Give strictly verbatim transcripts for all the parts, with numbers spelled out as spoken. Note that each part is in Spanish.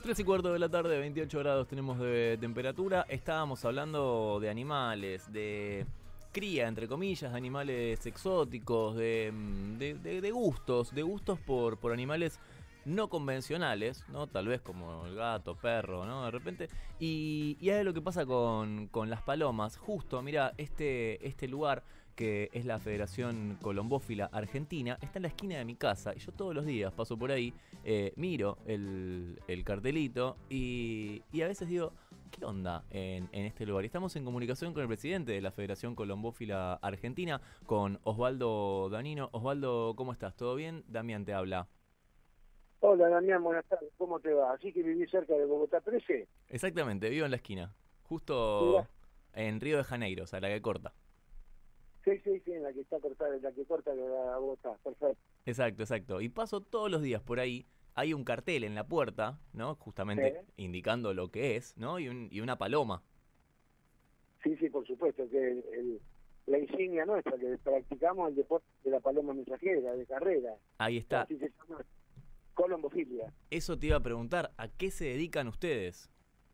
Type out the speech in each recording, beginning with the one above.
Tres y cuarto de la tarde, veintiocho grados tenemos de temperatura. Estábamos hablando de animales, de cría, entre comillas, de animales exóticos, de, mm, de, de- de gustos, de gustos por, por animales no convencionales, ¿no? Tal vez como el gato, perro, ¿no? De repente. Y, y es lo que pasa con, con las palomas. Justo, mira, este, este lugar que es la Federación Colombófila Argentina, está en la esquina de mi casa y yo todos los días paso por ahí, eh, miro el, el cartelito y, y a veces digo, ¿qué onda en, en este lugar? Y estamos en comunicación con el presidente de la Federación Colombófila Argentina, con Osvaldo Danino. Osvaldo, ¿cómo estás? ¿Todo bien? Damián te habla. Hola Damián, buenas tardes, ¿cómo te va? Así que vivís cerca de Bogotá trece. Exactamente, vivo en la esquina, Mira, justo en Río de Janeiro, o sea, la que corta. sí, sí, sí, en la que está cortada, en la que corta la Bogotá, perfecto. Exacto, exacto. Y paso todos los días por ahí. Hay un cartel en la puerta, ¿no? Sí, Justamente indicando lo que es, ¿no? Y, un, y una paloma. sí, sí, por supuesto, que el, el- la insignia nuestra, que practicamos el deporte de la paloma mensajera, de carrera, Ahí está. así se llama, colombofilia. Eso te iba a preguntar, ¿a qué se dedican ustedes?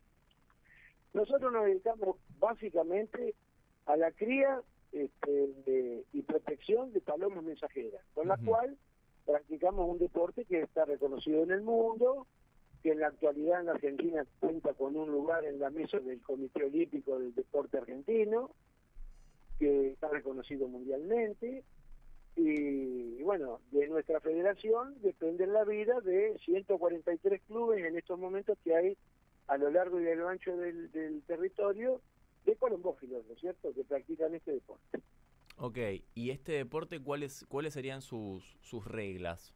Nosotros nos dedicamos básicamente a la cría este, de- y protección de palomas mensajeras, con la Ujú. cual practicamos un deporte que está reconocido en el mundo, que en la actualidad en la Argentina cuenta con un lugar en la mesa del Comité Olímpico del Deporte Argentino, que está reconocido mundialmente, y, y bueno, de nuestra federación depende la vida de ciento cuarenta y tres clubes en estos momentos que hay a lo largo y a lo ancho del, del territorio de colombófilos, ¿no es cierto?, que practican este deporte. Ok, ¿y este deporte cuáles cuáles serían sus, sus reglas?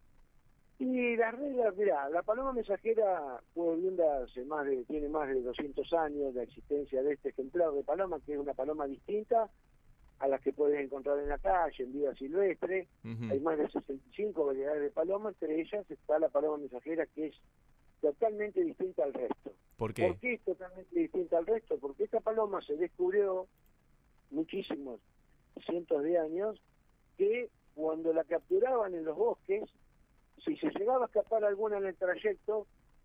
Y las reglas, mira, la paloma mensajera fue oriunda hace más de, tiene más de doscientos años de existencia de este ejemplar de paloma, que es una paloma distinta a las que puedes encontrar en la calle, en vida silvestre. Ujú. Hay más de sesenta y cinco variedades de paloma, entre ellas está la paloma mensajera, que es totalmente distinta al resto. ¿Por ¿Por qué? qué es totalmente distinta al resto? Porque esta paloma se descubrió muchísimos, cientos de años, que cuando la capturaban en los bosques, si se llegaba a escapar alguna en el trayecto,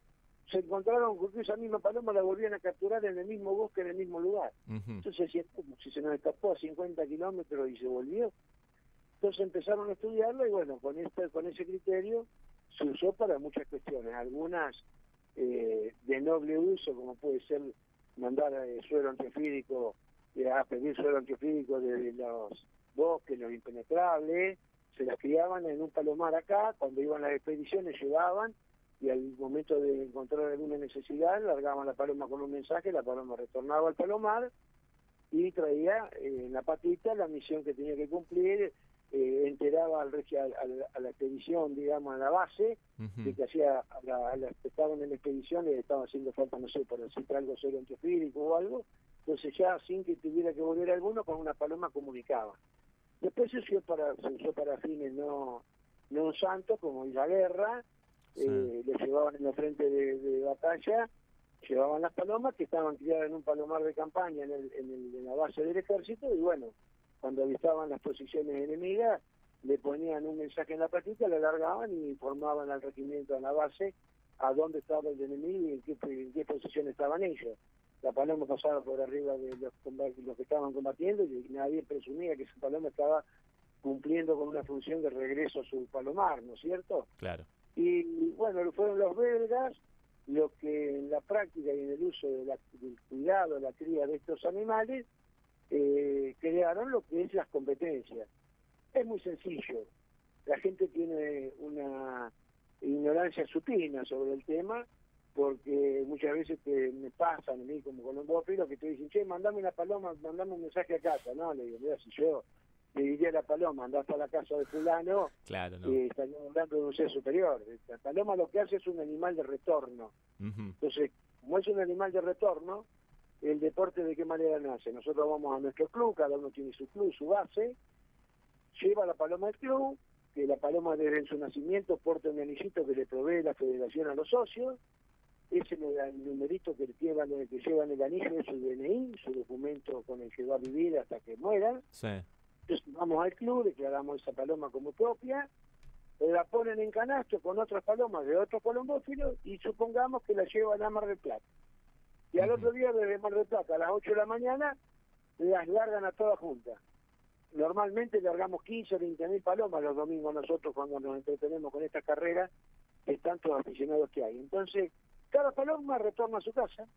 se encontraron con que esa misma paloma la volvían a capturar en el mismo bosque, en el mismo lugar. Ujú. Entonces decía, como si se nos escapó a cincuenta kilómetros y se volvió. Entonces empezaron a estudiarla y bueno, con este, con ese criterio se usó para muchas cuestiones, algunas eh, de noble uso, como puede ser mandar eh, suero antiofídico, eh, a pedir suero antiofídico de los bosques, los impenetrables, se las criaban en un palomar acá, cuando iban las expediciones llevaban, y al momento de encontrar alguna necesidad, largaban la paloma con un mensaje, la paloma retornaba al palomar, y traía eh, en la patita la misión que tenía que cumplir, eh, enteraba al, regi- al- al- a la expedición, digamos, a la base, de Ujú. que hacía a la, a la que estaban en la expedición le estaba haciendo falta, no sé, por decir algo cero antiofídico o algo, entonces ya sin que tuviera que volver alguno, con una paloma comunicaba. Después se usó para, se usó para fines no, no santos, como ir a la guerra, Sí. eh, le llevaban en la frente de, de batalla, llevaban las palomas que estaban criadas en un palomar de campaña en, el, en, el, en la base del ejército, y bueno, cuando avistaban las posiciones enemigas, le ponían un mensaje en la patita, la largaban y informaban al regimiento en la base a dónde estaba el enemigo y en qué, en qué posición estaban ellos. La paloma pasaba por arriba de los, los que estaban combatiendo y nadie presumía que esa paloma estaba cumpliendo con una función de regreso a su palomar, ¿no es cierto? Claro. Y bueno, fueron los belgas los que en la práctica y en el uso de la, del cuidado, la cría de estos animales, eh, crearon lo que es las competencias. Es muy sencillo. La gente tiene una ignorancia supina sobre el tema, porque muchas veces te, me pasan a mí como colombófilo que te dicen, che, mandame una paloma, mandame un mensaje a casa. No, le digo, mira, si yo le diría a la paloma, andá hasta la casa de fulano, Claro, no. eh, estaríamos hablando de un ser superior. La paloma lo que hace es un animal de retorno. Ujú. Entonces, como es un animal de retorno, el deporte de qué manera nace. Nosotros vamos a nuestro club, cada uno tiene su club, su base, lleva la paloma al club, que la paloma desde su nacimiento porta un anillito que le provee la federación a los socios, ese el numerito que llevan, que llevan el anillo es su D N I, su documento con el que va a vivir hasta que muera. Sí. Entonces vamos al club, declaramos esa paloma como propia, la ponen en canasto con otras palomas de otros colombófilos y supongamos que la llevan a Mar del Plata. Y al Ujú. otro día desde Mar del Plata a las ocho de la mañana las largan a todas juntas. Normalmente largamos quince o veinte mil palomas los domingos nosotros cuando nos entretenemos con esta carrera de tantos aficionados que hay. Entonces, cada paloma retorna a su casa.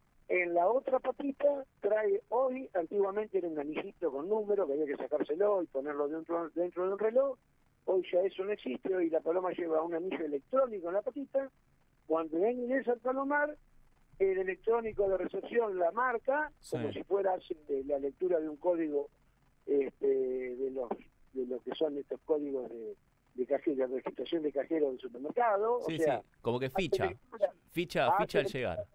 En la otra patita trae hoy, antiguamente era un anillito con número que había que sacárselo y ponerlo dentro, dentro de un reloj. Hoy ya eso no existe, hoy la paloma lleva un anillo electrónico en la patita. Cuando ingresa al palomar, el electrónico de recepción la marca, Sí. como si fuera eh, la lectura de un código este, de los de lo que son estos códigos de, de cajero, de registración de cajero del supermercado. Sí, o sea, sí, como que hace ficha, lectura, ficha, hace ficha al lectura- llegar.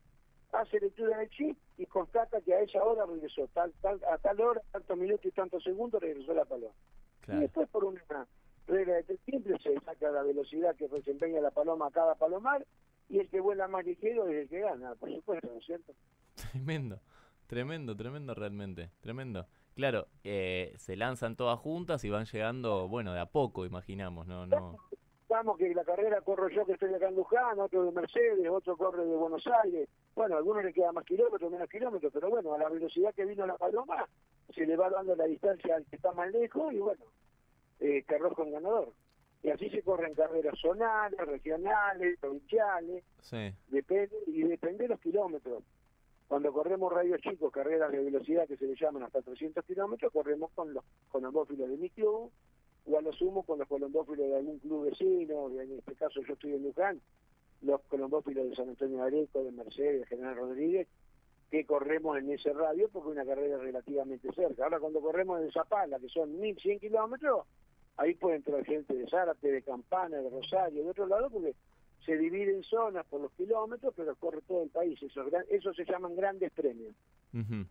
hace lectura del chip y constata que a esa hora regresó, tal, tal, a tal hora, tantos minutos y tantos segundos regresó la paloma. Y Claro. después por una regla de tres simples se saca la velocidad que desempeña la paloma a cada palomar y el que vuela más ligero es el que gana, por supuesto, ¿no es cierto? Tremendo, tremendo, tremendo realmente, tremendo. Claro, eh, se lanzan todas juntas y van llegando, bueno, de a poco, imaginamos, no, no. Vamos que la carrera corro yo que estoy acá en Luján, otro de Mercedes, otro corre de Buenos Aires. Bueno, a algunos le queda más kilómetros, menos kilómetros, pero bueno, a la velocidad que vino la paloma se le va dando la distancia al que está más lejos y bueno, eh, que arroja un ganador. Y así se corren carreras zonales, regionales, provinciales, Sí, depende, y depende de los kilómetros. Cuando corremos radios chicos, carreras de velocidad que se le llaman hasta trescientos kilómetros, corremos con los colombófilos de mi club, o a lo sumo con los colombófilos de algún club vecino, en este caso yo estoy en Luján, los colombófilos de San Antonio de Areco, de Mercedes, de General Rodríguez, que corremos en ese radio porque es una carrera relativamente cerca. Ahora cuando corremos en Zapala, que son mil cien kilómetros, ahí puede entrar gente de Zárate, de Campana, de Rosario, de otro lado, porque se divide en zonas por los kilómetros, pero corre todo el país. Esos, gran- esos se llaman grandes premios. ujú.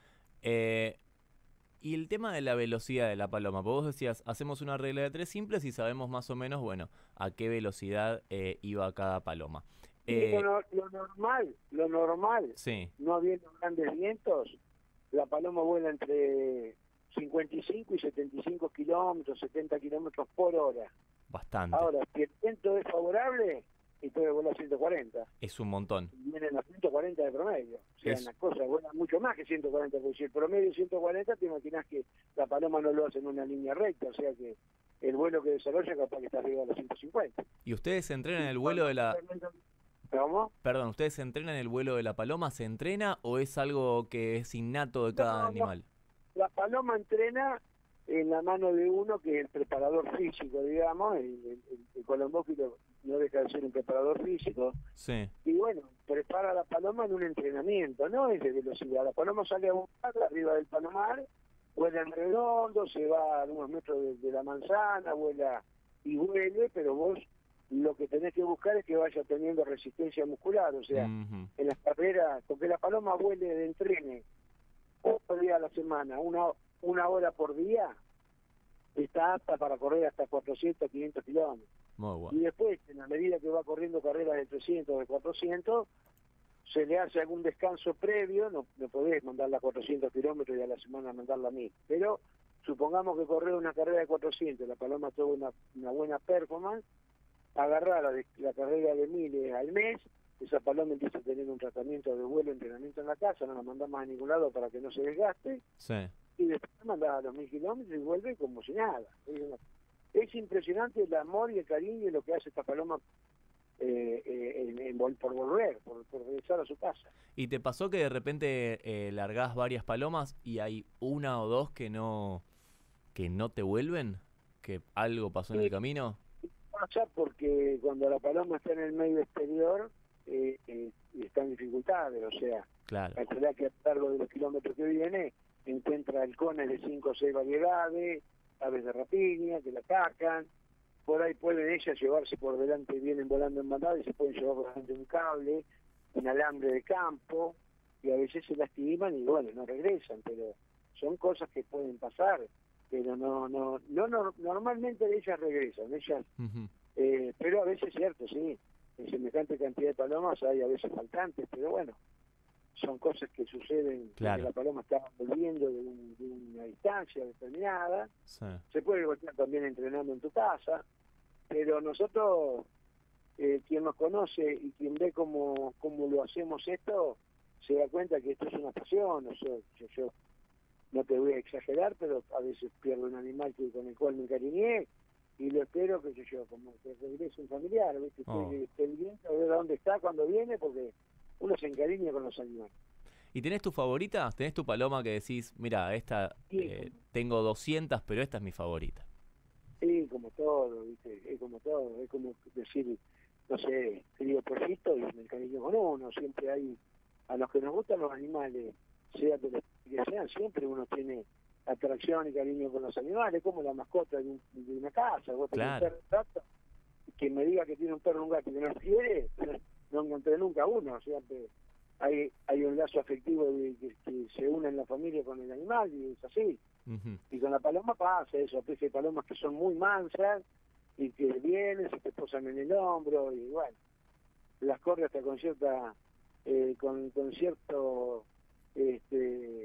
Eh, y el tema de la velocidad de la paloma, porque vos decías, hacemos una regla de tres simples y sabemos más o menos, bueno, a qué velocidad eh, iba cada paloma. Y Eh, lo, lo normal, lo normal, sí, no habiendo grandes vientos, la paloma vuela entre cincuenta y cinco y setenta y cinco kilómetros, setenta kilómetros por hora. bastante, Ahora, si el viento es favorable, y puede volar ciento cuarenta. es un montón. Vienen a ciento cuarenta de promedio. O sea, Es- una cosa, vuela mucho más que ciento cuarenta, porque si el promedio es ciento cuarenta, te imaginas que la paloma no lo hace en una línea recta, o sea que el vuelo que desarrolla capaz que está arriba de los ciento cincuenta. ¿Y ustedes se entrenan el vuelo de la... ¿Cómo? Perdón, ¿ustedes se entrenan el vuelo de la paloma? ¿Se entrena o es algo que es innato de cada No, no. animal? La paloma entrena en la mano de uno que es el preparador físico, digamos, el, el, el, el colombófilo no deja de ser un preparador físico, Sí, y bueno, prepara a la paloma en un entrenamiento, no es de velocidad. La paloma sale a buscar arriba del palomar, vuela en redondo, se va a unos metros de, de la manzana, vuela y vuelve, pero vos lo que tenés que buscar es que vaya teniendo resistencia muscular, o sea, ujú, en las carreras, porque la paloma vuele de entrene cuatro días a la semana, una, una hora por día, está apta para correr hasta cuatrocientos, quinientos kilómetros. muy Y bueno. después, en la medida que va corriendo carreras de trescientos, de cuatrocientos, se le hace algún descanso previo, no, no podés mandarla a cuatrocientos kilómetros y a la semana mandarla a mil. Pero supongamos que correr una carrera de cuatrocientos, la paloma tuvo una, una buena performance, agarrar la, de- la carrera de mil al mes, esa paloma empieza a tener un tratamiento de vuelo, entrenamiento en la casa, no la mandamos a ningún lado para que no se desgaste, Sí, y después la mandás a los mil kilómetros y vuelve como si nada. Es, una- es impresionante el amor y el cariño y lo que hace esta paloma eh, eh, en- en vol- por volver, por, por regresar a su casa. ¿y te pasó que de repente eh, largás varias palomas y hay una o dos que no, que no te vuelven? ¿Que algo pasó en el Y camino? pasa porque cuando la paloma está en el medio exterior, eh, eh, está en dificultades, o sea, Claro, calcular que a lo largo de los kilómetros que viene encuentra halcones de cinco o seis variedades, aves de rapiña que la atacan, por ahí pueden ellas llevarse por delante, vienen volando en bandada y se pueden llevar por delante un cable, un alambre de campo, y a veces se lastiman y bueno, no regresan, pero son cosas que pueden pasar, pero no, no, no, no normalmente ellas regresan, ellas, ujú, eh, pero a veces es cierto, sí, en semejante cantidad de palomas hay a veces faltantes, pero bueno, son cosas que suceden porque Claro. la paloma está volviendo de, un- de una distancia determinada. sí, Se puede voltear también entrenando en tu casa, pero nosotros, eh, quien nos conoce y quien ve cómo, cómo lo hacemos esto, se da cuenta que esto es una pasión. O sea, yo, yo no te voy a exagerar, pero a veces pierdo un animal que, con el cual me encariñé y lo espero, que yo, yo como que regrese un familiar, ¿viste? Oh. Que esté bien, a ver a dónde está cuando viene, porque uno se encariña con los animales. ¿Y tenés tu favorita? ¿Tenés tu paloma que decís, mira, esta eh, tengo doscientas, pero esta es mi favorita? Sí, como todo, ¿viste? Es como todo, es como decir, no sé, querido pollito y me encariño con uno. Siempre hay, a los que nos gustan los animales, sea de los que sean, siempre uno tiene atracción y cariño con los animales, como la mascota de, un, de una casa. Vos tenés Claro. un perro, un gato, quien me diga que tiene un perro o un gato y que no quiere, no encontré nunca uno. O sea, que hay, hay un lazo afectivo de, que, que se une en la familia con el animal y es así. Uh-huh. Y con la paloma pasa eso, hay palomas que son muy mansas y que vienen, se te posan en el hombro y bueno, las corre hasta con cierta, eh, con, con cierto, este,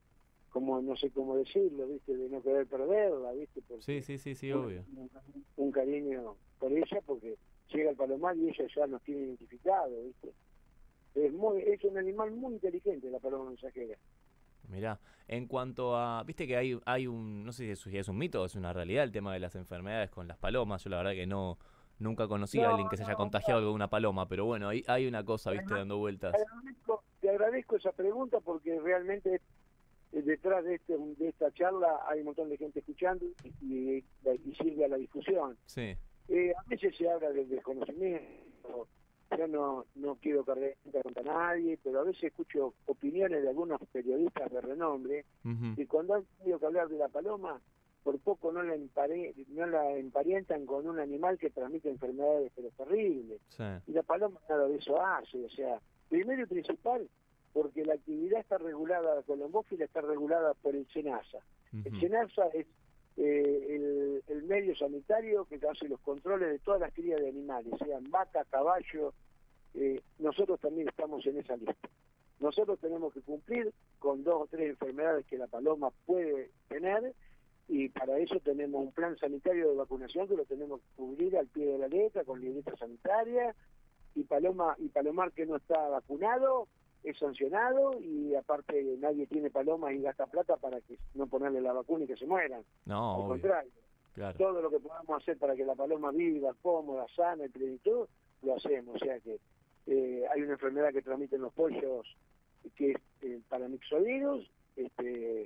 como no sé cómo decirlo, viste, de no querer perderla, viste, porque sí, sí, sí, sí, un, obvio. Un, un cariño por ella, porque llega el palomar y ella ya nos tiene identificado, viste. Es muy, es un animal muy inteligente la paloma mensajera. Mirá, en cuanto a, viste que hay, hay un, no sé si es, si es un mito o es una realidad el tema de las enfermedades con las palomas. Yo la verdad que no, nunca conocí no, a alguien que se haya no, contagiado no. con una paloma, pero bueno, hay, hay una cosa, viste, dando vueltas. Te agradezco, te agradezco esa pregunta porque realmente eh, detrás de, este, de esta charla hay un montón de gente escuchando y, y, y sirve a la discusión. Sí. Eh, a veces se habla del desconocimiento. Yo no, no quiero cargar contra nadie, pero a veces escucho opiniones de algunos periodistas de renombre, Uh-huh. y cuando han tenido que hablar de la paloma, por poco no la, empare, no la emparentan con un animal que transmite enfermedades pero terribles. Sí. Y la paloma nada de eso hace. O sea, primero y principal, porque la actividad está regulada, la colombófila está regulada por el SENASA. Uh-huh. El SENASA es Eh, el, el medio sanitario que hace los controles de todas las crías de animales, sean vaca, caballo. Eh, nosotros también estamos en esa lista. Nosotros tenemos que cumplir con dos o tres enfermedades que la paloma puede tener, y para eso tenemos un plan sanitario de vacunación que lo tenemos que cubrir al pie de la letra, con libreta sanitaria, y paloma y palomar que no está vacunado es sancionado, y aparte nadie tiene palomas y gasta plata para que no ponerle la vacuna y que se mueran. No, al obvio. contrario, claro. Todo lo que podamos hacer para que la paloma viva, cómoda, sana, en plenitud, lo hacemos. O sea que eh, hay una enfermedad que transmiten los pollos que es eh, paramyxovirus, este,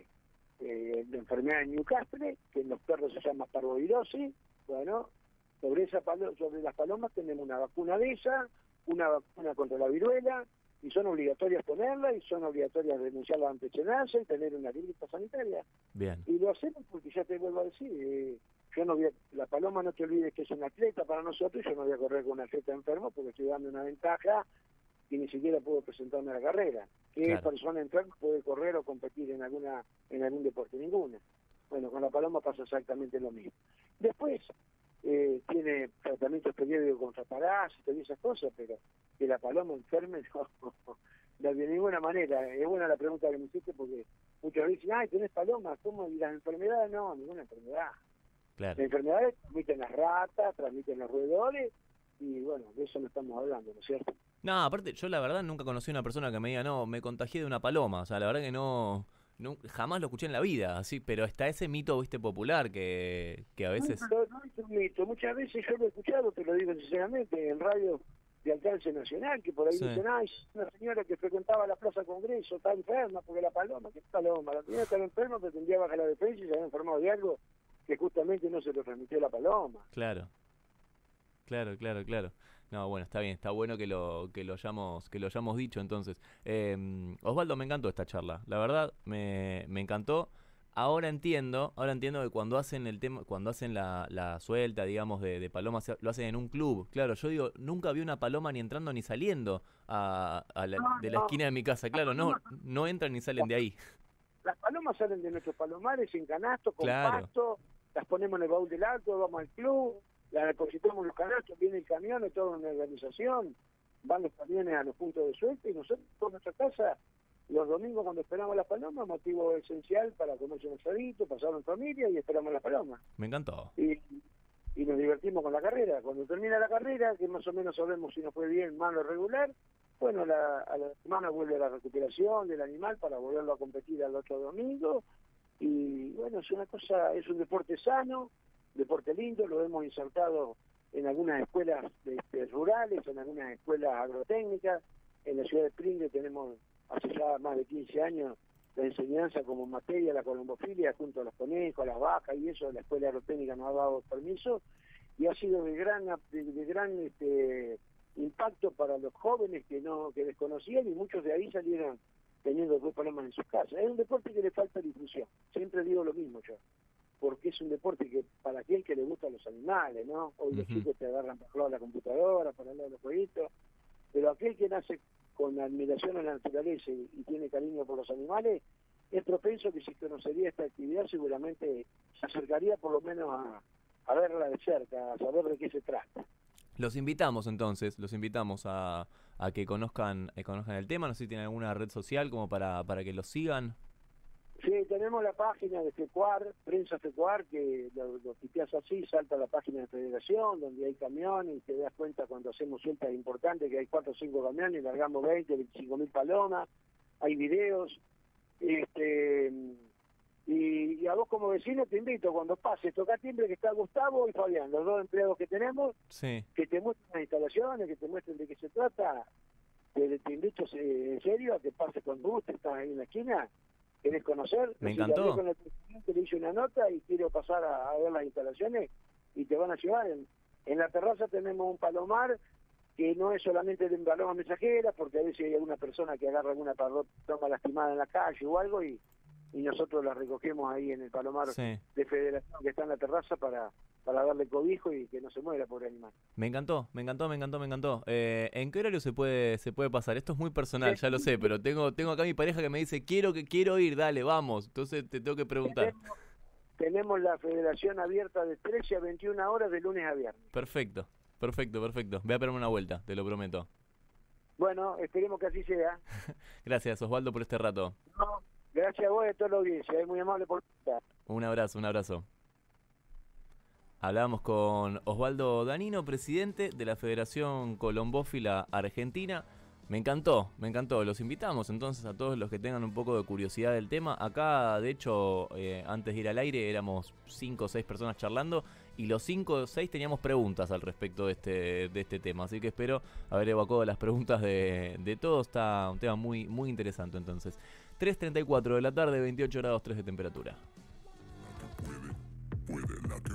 eh, la enfermedad de Newcastle, que en los perros se llama parvovirosis. Bueno, sobre esa palo sobre las palomas tenemos una vacuna de esa, una vacuna contra la viruela, y son obligatorias ponerla, y son obligatorias denunciarla ante SENASA y tener una libreta sanitaria. Bien. Y lo hacemos porque ya te vuelvo a decir, eh, yo no voy a, la paloma, no te olvides que es un atleta para nosotros, y yo no voy a correr con un atleta enfermo porque estoy dando una ventaja y ni siquiera puedo presentarme a la carrera. ¿Qué claro. persona enferma puede correr o competir en alguna en algún deporte? Ninguna. Bueno, con la paloma pasa exactamente lo mismo. Después, eh, tiene tratamientos periódicos contra parásitos y esas cosas, pero que la paloma enferme, no, no, no, de ninguna manera. Es buena la pregunta que me hiciste, porque muchas veces dicen, ay, tenés paloma, ¿cómo? ¿Y las enfermedades? No, ninguna enfermedad. Claro. Las enfermedades transmiten las ratas, transmiten los roedores, y bueno, de eso no estamos hablando, ¿no es cierto? No, aparte, yo la verdad nunca conocí a una persona que me diga, no, me contagié de una paloma. O sea, la verdad que no... No, jamás lo escuché en la vida, así, pero está ese mito, viste, popular que, que a veces... No, no, no es un mito. Muchas veces yo lo he escuchado, te lo digo sinceramente, en radio de alcance nacional, que por ahí sí. dicen, ay, una señora que frecuentaba la Plaza Congreso, está enferma, porque la paloma, ¿qué paloma? La señora estaba enferma, pero tendría baja la defensa y se había enfermado de algo que justamente no se lo transmitió la paloma. Claro, claro, claro, claro. No, bueno, está bien, está bueno que lo que lo hayamos que lo hayamos dicho. Entonces, eh, Osvaldo, me encantó esta charla. La verdad, me, me encantó. Ahora entiendo, ahora entiendo que cuando hacen el tema, cuando hacen la, la suelta, digamos, de, de palomas, lo hacen en un club. Claro, yo digo, nunca vi una paloma ni entrando ni saliendo a, a la, de la esquina de mi casa. Claro, no, no entran ni salen de ahí. Las palomas salen de nuestros palomares en canasto, con claro. pasto, las ponemos en el baúl del auto, vamos al club, las depositamos en los canastos, viene el camión, es toda una organización, van los camiones a los puntos de suelta, y nosotros por nuestra casa, los domingos cuando esperamos las palomas, motivo esencial para comerse un asadito, pasarlo en familia y esperamos las palomas. Me encantó. Y, y nos divertimos con la carrera. Cuando termina la carrera, que más o menos sabemos si nos fue bien, mal o regular, bueno, la, a la semana vuelve la recuperación del animal para volverlo a competir al otro domingo. Y bueno, es una cosa, es un deporte sano, deporte lindo, lo hemos insertado en algunas escuelas este, rurales, en algunas escuelas agrotécnicas. En la ciudad de Pringles tenemos hace ya más de quince años la enseñanza como materia la colombofilia junto a los conejos, a las vacas y eso. La escuela agrotécnica nos ha dado permiso y ha sido de gran de, de gran este, impacto para los jóvenes que no que desconocían, y muchos de ahí salieron teniendo después problemas en sus casas. Es un deporte que le falta difusión, siempre digo lo mismo yo, porque es un deporte que para aquel que le gustan los animales, ¿no? Hoy uh-huh. los chicos te agarran para hablar a la computadora, para hablar de los jueguitos, pero aquel que nace con admiración a la naturaleza y, y tiene cariño por los animales, es propenso que si conocería esta actividad seguramente se acercaría por lo menos a, a verla de cerca, a saber de qué se trata. Los invitamos entonces, los invitamos a, a que conozcan, eh, conozcan el tema. No sé si tienen alguna red social como para, para que los sigan. Sí, tenemos la página de FECUAR, Prensa FECUAR, que lo, lo tipeas así, salta a la página de Federación, donde hay camiones, y te das cuenta cuando hacemos sueltas importantes que hay cuatro o cinco camiones, largamos veinte, veinticinco mil palomas, hay videos, este y, y a vos como vecino te invito, cuando pases, toca timbre, que está Gustavo y Fabián, los dos empleados que tenemos, sí. que te muestren las instalaciones, que te muestren de qué se trata. Te, te invito en serio a que pases con gusto, estás ahí en la esquina. ¿Querés conocer? Me encantó. Con el presidente le hice una nota y quiero pasar a, a ver las instalaciones y te van a llevar. En, en la terraza tenemos un palomar que no es solamente de paloma mensajera, porque a veces hay alguna persona que agarra alguna paloma lastimada en la calle o algo y, y nosotros la recogemos ahí en el palomar sí. de Federación que está en la terraza para... para darle cobijo y que no se muera, pobre animal. Me encantó, me encantó, me encantó, me encantó. Eh, ¿En qué horario se puede se puede pasar? Esto es muy personal, ya lo sé, pero tengo tengo acá a mi pareja que me dice, quiero que quiero ir, dale, vamos. Entonces te tengo que preguntar. Tenemos, tenemos la federación abierta de trece a veintiuna horas de lunes a viernes. Perfecto, perfecto, perfecto. Voy a pegarme una vuelta, te lo prometo. Bueno, esperemos que así sea. Gracias, Osvaldo, por este rato. No, gracias a vos y a toda la audiencia, es muy amable por estar. Un abrazo, un abrazo. Hablábamos con Osvaldo Danino, presidente de la Federación Colombófila Argentina. Me encantó, me encantó. Los invitamos entonces a todos los que tengan un poco de curiosidad del tema. Acá, de hecho, eh, antes de ir al aire éramos cinco o seis personas charlando y los cinco o seis teníamos preguntas al respecto de este, de este tema. Así que espero haber evacuado las preguntas de, de todos. Está un tema muy, muy interesante entonces. tres treinta y cuatro de la tarde, veintiocho grados tres de temperatura. Puede, puede la